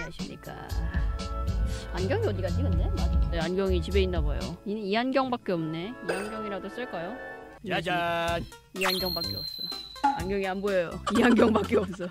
안녕하십니까. 안경이 어디 갔지 근데? 네, 안경이 집에 있나봐요. 이 안경밖에 없네. 이 안경이라도 쓸까요? 짜잔. 이 안경밖에 없어. 안경이 안 보여요. 이 안경밖에 없어.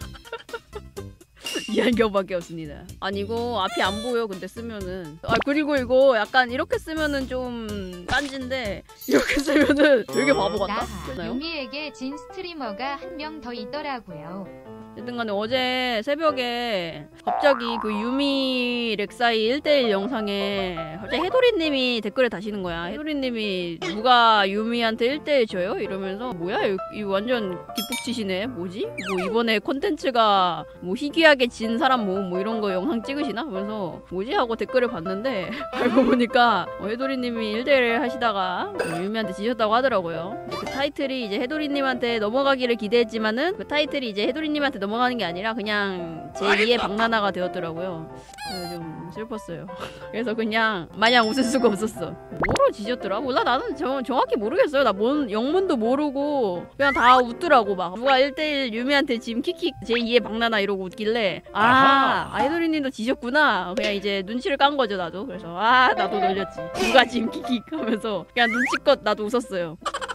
이 안경밖에 없습니다. 아니 이거 앞이 안 보여 근데 쓰면은. 아 그리고 이거 약간 이렇게 쓰면은 좀 딴지인데 이렇게 쓰면은 되게 바보 같다? 유미에게 진 스트리머가 한 명 더 있더라고요. 여튼간에 어제 새벽에 갑자기 그 유미 렉사이 1대1 영상에 갑자기 해도리님이 댓글에 다시는 거야. 해도리님이 누가 유미한테 1대1 져요? 이러면서 뭐야? 이 완전 뒷북치시네. 뭐지? 뭐 이번에 콘텐츠가 뭐 희귀하게 진 사람 뭐 이런 거 영상 찍으시나? 그래서 뭐지? 하고 댓글을 봤는데 알고 보니까 해도리님이 1대1 하시다가 유미한테 지셨다고 하더라고요. 그 타이틀이 이제 해도리님한테 넘어가기를 기대했지만은 그 타이틀이 이제 해도리님한테 넘어가는 게 아니라 그냥 제2의 박나나가 되었더라고요. 그래서 좀 슬펐어요. 그래서 그냥 마냥 웃을 수가 없었어. 뭐로 지졌더라? 몰라 나는 정확히 모르겠어요. 나 영문도 모르고 그냥 다 웃더라고. 막 누가 1대1 유미한테 지금 킥킥 제2의 박나나 이러고 웃길래 아이돌이님도 지셨구나. 그냥 이제 눈치를 깐 거죠 나도. 그래서 나도 놀렸지. 누가 지금 킥킥 하면서 그냥 눈치껏 나도 웃었어요.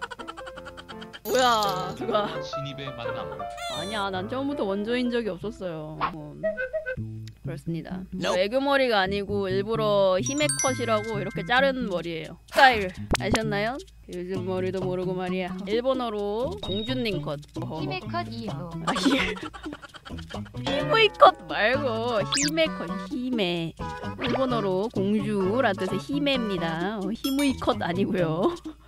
뭐야 누가 신입의 만남. 아니야 난 처음부터 원조인 적이 없었어요. 그렇습니다. 애교머리가 아니고 일부러 힘의 컷이라고 이렇게 자른 머리예요. 스타일 아셨나요? 요즘 머리도 모르고 말이야. 일본어로 공주님 컷. 힘의 컷 2호. 힘의 컷 말고 힘의 컷. 힘의 일본어로 공주란 뜻의 힘의입니다. 힘의 컷 아니고요.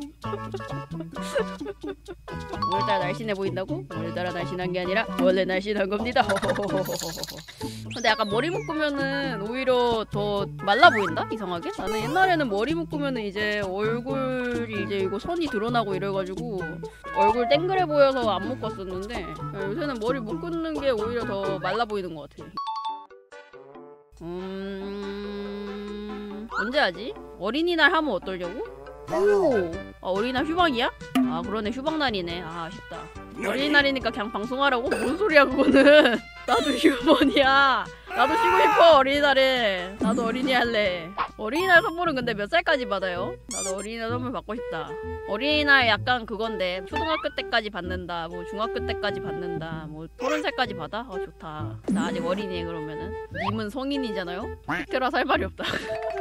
오늘따라 날씬해 보인다고? 오늘따라 날씬한 게 아니라 원래 날씬한 겁니다. 근데 약간 머리 묶으면은 오히려 더 말라 보인다? 이상하게? 나는 옛날에는 머리 묶으면은 이제 얼굴이 이제 이거 선이 드러나고 이래가지고 얼굴 땡그레 보여서 안 묶었었는데 요새는 머리 묶는 게 오히려 더 말라 보이는 것 같아. 언제 하지? 어린이날 하면 어떨려고? 오! 어린이날 휴방이야? 그러네 휴방날이네. 아쉽다. 어린이날이니까 그냥 방송하라고? 뭔 소리야 그거는. 나도 휴먼이야. 나도 쉬고 싶어 어린이날에. 나도 어린이 할래. 어린이날 선물은 근데 몇 살까지 받아요? 나도 어린이날 선물 받고 싶다. 어린이날 약간 그건데 초등학교 때까지 받는다 뭐 중학교 때까지 받는다 뭐 30살까지 받아? 좋다. 나 아직 어린이에 그러면은. 님은 성인이잖아요? 팩트라 살 말이 없다.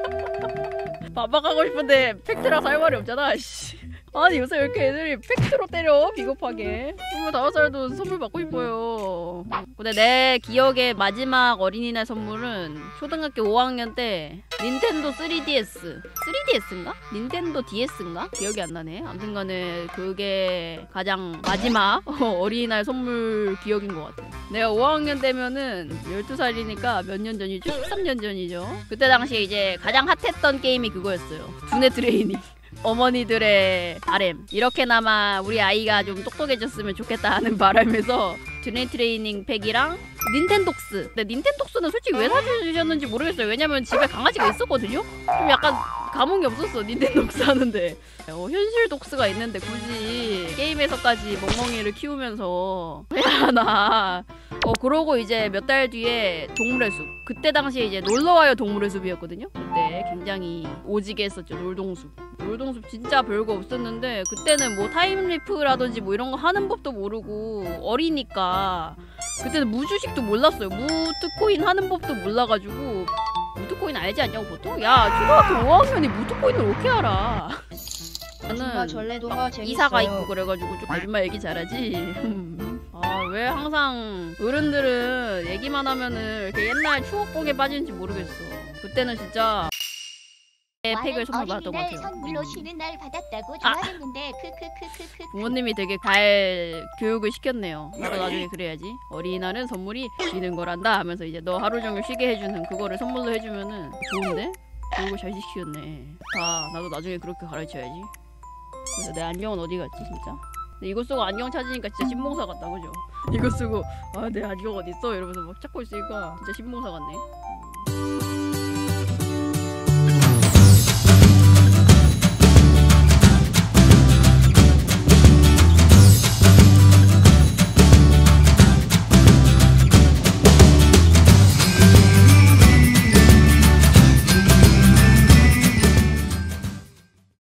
반박하고 싶은데 팩트라 살 말이 없잖아. 아니 요새 왜 이렇게 애들이 팩트로 때려 비겁하게. 25살도 선물 받고 싶어요. 근데 내 기억에 마지막 어린이날 선물은 초등학교 5학년 때 닌텐도 3DS 3DS인가? 닌텐도 DS인가? 기억이 안 나네. 아무튼간에 그게 가장 마지막 어린이날 선물 기억인 것 같아. 내가 5학년 되면은 12살이니까 몇 년 전이죠? 13년 전이죠. 그때 당시에 이제 가장 핫했던 게임이 그거였어요. 두뇌 트레이닝. 어머니들의 바램. 이렇게나마 우리 아이가 좀 똑똑해졌으면 좋겠다 하는 바람에서 두뇌 트레이닝 팩이랑 닌텐독스. 근데 닌텐독스는 솔직히 왜 사주셨는지 모르겠어요. 왜냐면 집에 강아지가 있었거든요? 좀 약간 감흥이 없었어 닌텐독스 하는데. 현실 독스가 있는데 굳이 게임에서까지 멍멍이를 키우면서 해야 하나. 그러고 이제 몇 달 뒤에 동물의 숲. 그때 당시에 이제 놀러와요 동물의 숲이었거든요. 그때 굉장히 오지게 했었죠. 놀동숲. 놀동숲 진짜 별거 없었는데 그때는 뭐 타임리프라든지 뭐 이런 거 하는 법도 모르고 어리니까 그때는 무주식도 몰랐어요. 무트코인 하는 법도 몰라가지고. 무트코인 알지 않냐고 보통? 야 초등학교 5학년이 무트코인을 어떻게 알아. 나는 이사가 있고 그래가지고 좀 거짓말 얘기 잘하지. 왜 항상 어른들은 얘기만 하면은 이렇게 옛날 추억곡에 빠지는지 모르겠어. 그때는 진짜 팩을 선물 받았던 것 같아요. 선물로 쉬는 날 받았다고 좋아했는데 부모님이 되게 잘 교육을 시켰네요. 나도 나중에 그래야지. 어린이날은 선물이 쉬는 거란다 하면서 이제 너 하루 종일 쉬게 해주는 그거를 선물로 해주면은 좋은데? 교육을 잘 시키셨네. 나도 나중에 그렇게 가르쳐야지. 그래서 내 안경은 어디 갔지 진짜? 근데 이거 쓰고 안경 찾으니까 진짜 신봉사 같다 그죠? 이거 쓰고 내 안경 어딨어? 이러면서 막 찾고 있으니까 진짜 신봉사 같네.